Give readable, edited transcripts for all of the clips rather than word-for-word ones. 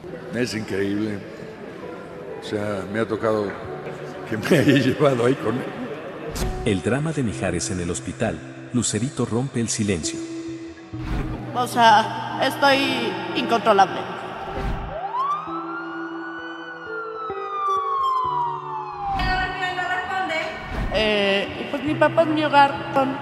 Es increíble. O sea, me ha tocado que me haya llevado ahí con él. El drama de Mijares en el hospital. Lucerito rompe el silencio. O sea, estoy incontrolable. Y pues mi papá es mi hogar.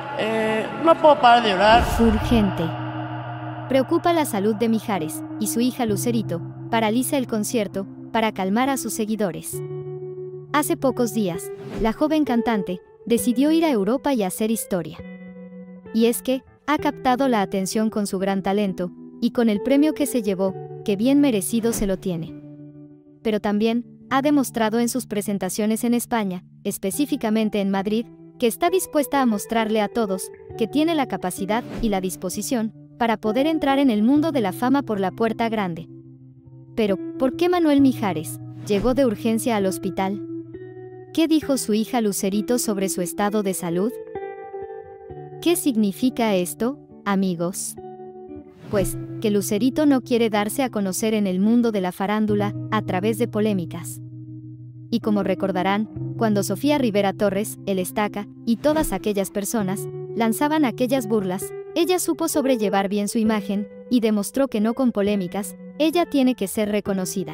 No puedo parar de llorar. Urgente. Preocupa la salud de Mijares, y su hija Lucerito paraliza el concierto para calmar a sus seguidores. Hace pocos días, la joven cantante decidió ir a Europa y hacer historia. Y es que ha captado la atención con su gran talento, y con el premio que se llevó, que bien merecido se lo tiene. Pero también ha demostrado en sus presentaciones en España, específicamente en Madrid, que está dispuesta a mostrarle a todos que tiene la capacidad y la disposición para poder entrar en el mundo de la fama por la puerta grande. Pero, ¿por qué Manuel Mijares llegó de urgencia al hospital? ¿Qué dijo su hija Lucerito sobre su estado de salud? ¿Qué significa esto, amigos? Pues, que Lucerito no quiere darse a conocer en el mundo de la farándula a través de polémicas. Y como recordarán, cuando Sofía Rivera Torres, El Estaca, y todas aquellas personas lanzaban aquellas burlas, ella supo sobrellevar bien su imagen, y demostró que no con polémicas, ella tiene que ser reconocida.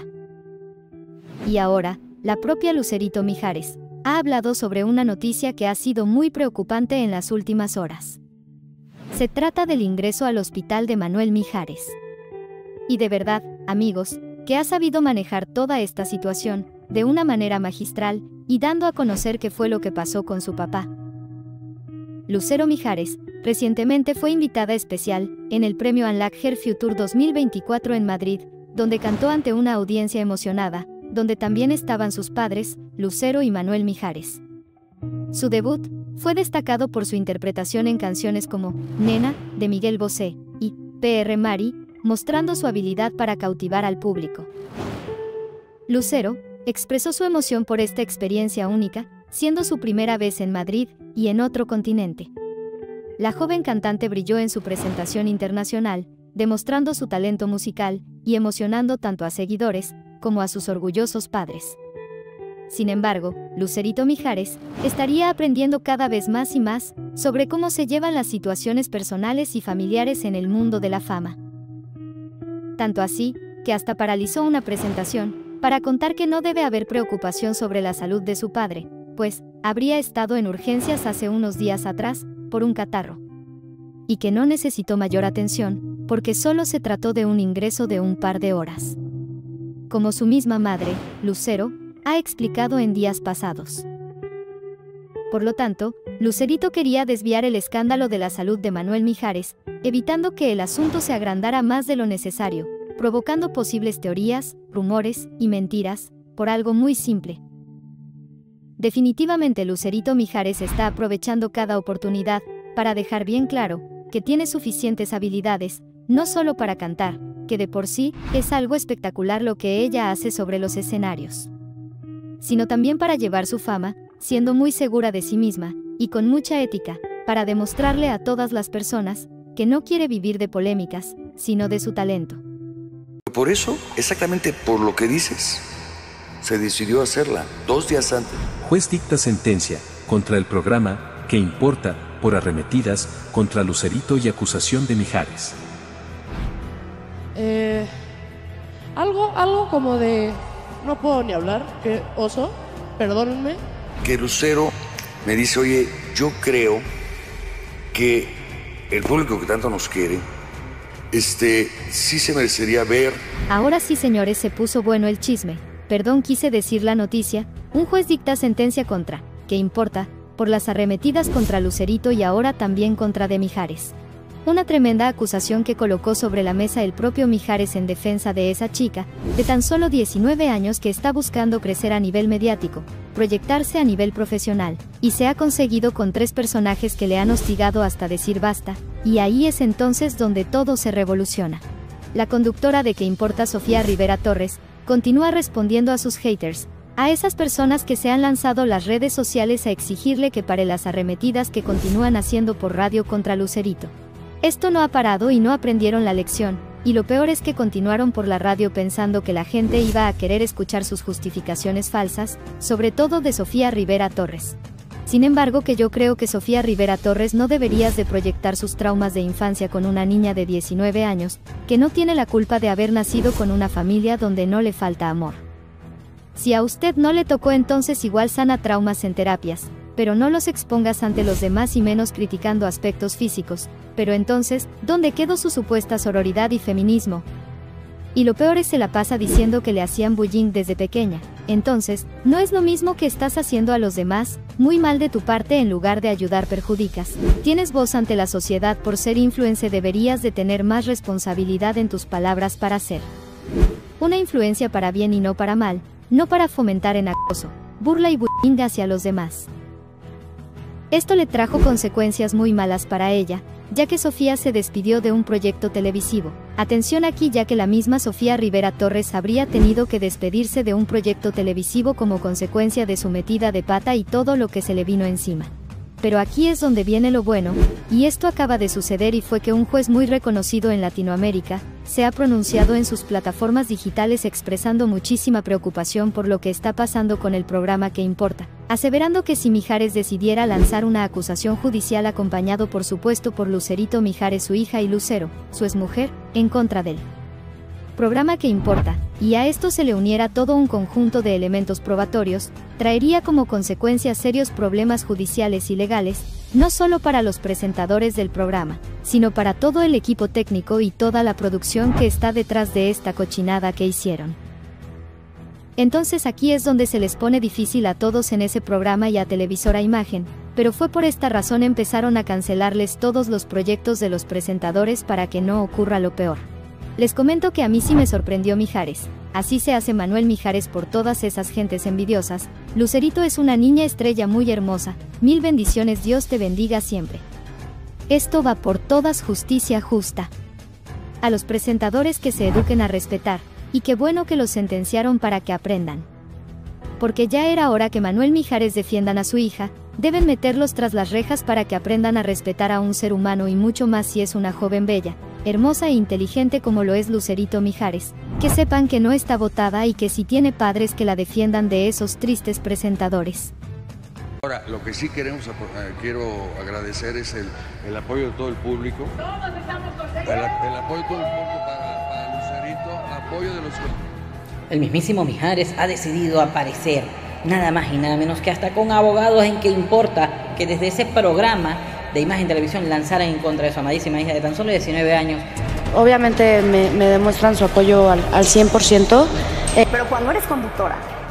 Y ahora, la propia Lucerito Mijares ha hablado sobre una noticia que ha sido muy preocupante en las últimas horas. Se trata del ingreso al hospital de Manuel Mijares. Y de verdad, amigos, que ha sabido manejar toda esta situación de una manera magistral y dando a conocer qué fue lo que pasó con su papá. Lucero Mijares recientemente fue invitada especial en el premio Enlager Future 2024 en Madrid, donde cantó ante una audiencia emocionada, donde también estaban sus padres, Lucero y Manuel Mijares. Su debut fue destacado por su interpretación en canciones como Nena, de Miguel Bosé, y P.R. Mari, mostrando su habilidad para cautivar al público. Lucero expresó su emoción por esta experiencia única, siendo su primera vez en Madrid y en otro continente. La joven cantante brilló en su presentación internacional, demostrando su talento musical y emocionando tanto a seguidores como a sus orgullosos padres. Sin embargo, Lucerito Mijares estaría aprendiendo cada vez más y más sobre cómo se llevan las situaciones personales y familiares en el mundo de la fama. Tanto así, que hasta paralizó una presentación para contar que no debe haber preocupación sobre la salud de su padre, pues habría estado en urgencias hace unos días atrás por un catarro. Y que no necesitó mayor atención, porque solo se trató de un ingreso de un par de horas. Como su misma madre, Lucero, ha explicado en días pasados. Por lo tanto, Lucerito quería desviar el escándalo de la salud de Manuel Mijares, evitando que el asunto se agrandara más de lo necesario, provocando posibles teorías, rumores y mentiras, por algo muy simple. Definitivamente Lucerito Mijares está aprovechando cada oportunidad para dejar bien claro que tiene suficientes habilidades, no solo para cantar, que de por sí es algo espectacular lo que ella hace sobre los escenarios, sino también para llevar su fama, siendo muy segura de sí misma, y con mucha ética, para demostrarle a todas las personas que no quiere vivir de polémicas, sino de su talento. Por eso, exactamente por lo que dices, se decidió hacerla 2 días antes. Juez dicta sentencia contra el programa ¿Qué importa? Por arremetidas contra Lucerito y acusación de Mijares. Algo como de... No puedo ni hablar, qué oso, perdónenme. Que Lucero me dice, oye, yo creo que el público que tanto nos quiere, sí se merecería ver. Ahora sí, señores, se puso bueno el chisme. Perdón, quise decir la noticia. Un juez dicta sentencia contra ¿Qué importa? Por las arremetidas contra Lucerito y ahora también contra de Mijares. Una tremenda acusación que colocó sobre la mesa el propio Mijares en defensa de esa chica, de tan solo 19 años que está buscando crecer a nivel mediático, proyectarse a nivel profesional, y se ha conseguido con 3 personajes que le han hostigado hasta decir basta, y ahí es entonces donde todo se revoluciona. La conductora de ¿Qué importa? Sofía Rivera Torres, continúa respondiendo a sus haters, a esas personas que se han lanzado las redes sociales a exigirle que pare las arremetidas que continúan haciendo por radio contra Lucerito. Esto no ha parado y no aprendieron la lección, Y lo peor es que continuaron por la radio pensando que la gente iba a querer escuchar sus justificaciones falsas, sobre todo de Sofía Rivera Torres. Sin embargo, que yo creo que Sofía Rivera Torres no deberías de proyectar sus traumas de infancia con una niña de 19 años, que no tiene la culpa de haber nacido con una familia donde no le falta amor. Si a usted no le tocó, entonces igual sana traumas en terapias, pero no los expongas ante los demás y menos criticando aspectos físicos. Pero entonces, ¿dónde quedó su supuesta sororidad y feminismo? Y lo peor es se la pasa diciendo que le hacían bullying desde pequeña. Entonces, ¿no es lo mismo que estás haciendo a los demás? Muy mal de tu parte, en lugar de ayudar perjudicas. Tienes voz ante la sociedad por ser influencer, deberías de tener más responsabilidad en tus palabras para ser una influencia para bien y no para mal, no para fomentar en acoso, burla y bullying hacia los demás. Esto le trajo consecuencias muy malas para ella, ya que Sofía se despidió de un proyecto televisivo. Atención aquí, ya que la misma Sofía Rivera Torres habría tenido que despedirse de un proyecto televisivo como consecuencia de su metida de pata y todo lo que se le vino encima. Pero aquí es donde viene lo bueno, y esto acaba de suceder, y fue que un juez muy reconocido en Latinoamérica se ha pronunciado en sus plataformas digitales expresando muchísima preocupación por lo que está pasando con el programa Que Importa, aseverando que si Mijares decidiera lanzar una acusación judicial, acompañado por supuesto por Lucerito Mijares, su hija, y Lucero, su exmujer, en contra del programa Que Importa, y a esto se le uniera todo un conjunto de elementos probatorios, traería como consecuencia serios problemas judiciales y legales, no solo para los presentadores del programa, sino para todo el equipo técnico y toda la producción que está detrás de esta cochinada que hicieron. Entonces aquí es donde se les pone difícil a todos en ese programa y a Televisora Imagen, pero fue por esta razón empezaron a cancelarles todos los proyectos de los presentadores para que no ocurra lo peor. Les comento que a mí sí me sorprendió Mijares. Así se hace Manuel Mijares por todas esas gentes envidiosas. Lucerito es una niña estrella muy hermosa. Mil bendiciones, Dios te bendiga siempre. Esto va por todas, justicia justa. A los presentadores que se eduquen a respetar, y qué bueno que los sentenciaron para que aprendan. Porque ya era hora que Manuel Mijares defiendan a su hija, deben meterlos tras las rejas para que aprendan a respetar a un ser humano, y mucho más si es una joven bella, hermosa e inteligente como lo es Lucerito Mijares, que sepan que no está botada y que si tiene padres que la defiendan de esos tristes presentadores. Ahora, lo que sí quiero agradecer es el apoyo de todo el público. Todos estamos contentos. El apoyo de todo el público para Lucerito, apoyo de los... El mismísimo Mijares ha decidido aparecer, nada más y nada menos que hasta con abogados en Que Importa, que desde ese programa de Imagen Televisión lanzaran en contra de su amadísima hija de tan solo 19 años. Obviamente me demuestran su apoyo al 100%. Pero cuando eres conductora